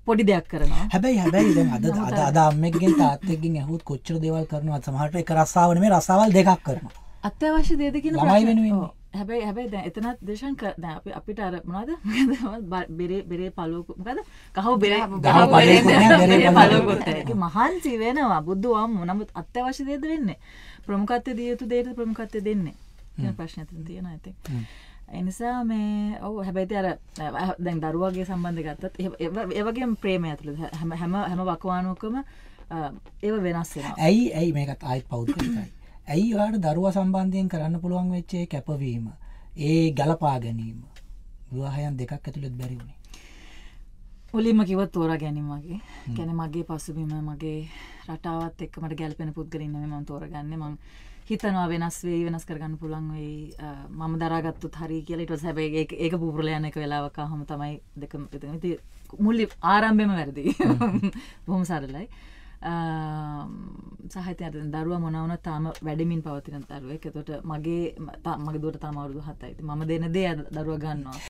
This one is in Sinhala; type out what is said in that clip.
පොඩි දෙයක් කරනවා. හැබැයි දැන් අද අම්මෙක්ගෙන් තාත්තෙක්ගෙන් ඇහුවොත් කොච්චර දේවල් කරනවද? සමහරට එක රස්සාව නෙමෙයි රස්සාවල් දෙකක් කරනවා. අත්‍යවශ්‍ය දේද කියන ළමයි වෙනුවෙන්. හැබැයි දැන් එතනත් දේශන් දැන් අපිට අර මොනවද බෙරේ පළුව මොකද කහව බෙරේ පළුව කොට මහන්සි වෙනවා බුදුවම් නමුත් අත්‍යවශ්‍ය දේද වෙන්නේ ප්‍රමුඛත්වයේ දිය යුතු දේට ප්‍රමුඛත්වය දෙන්නේ කියන ප්‍රශ්නයක් තියෙනවා ඉතින් ඒ නිසා මේ ඔව් හැබැයි අර දැන් දරුවාගේ සම්බන්ධය ගත්තත් ඒ වගේම ප්‍රේමය ඇතුළත හැම වකවානුවකම ඒව වෙනස් වෙනවා. ඇයි මේකත් ආයෙත් පෞද්ගලිකයි. ඇයි ඔයාලට දරුවා සම්බන්ධයෙන් කරන්න පුළුවන් වෙච්ච ඒ කැපවීම ඒ ගලපා ගැනීම විවාහයන් දෙකක් ඇතුළත බැරි වුණේ? මුලින්ම කිව්වත් තෝරා ගැනීම වගේ. කියන්නේ මගේ පසුබිම මගේ රටාවත් එක්ක මට ගැළපෙන පුද්ගලයින් නෙමෙයි මම තෝරගන්නේ. මම හිතනවා වෙනස් කරගන්න පුළුවන් වෙයි. මම දරාගත්තොත් හරි කියලා. ඊට පස්සේ හැබැයි ඒක පුපුරලා යන එක වෙලාවක අහම තමයි දෙකම ඉතින් මුලින් ආරම්භෙම වැරදි. බොහොම සරලයි. සාහිත්‍යයෙන් දරුවා මොනවා වුණත් තාම වැඩිමින් පවතින දරුවෙක්. ඒකට මගේ දුවට තාම අවුරුදු 7යි. මම දෙන දේ දරුවා ගන්නවා.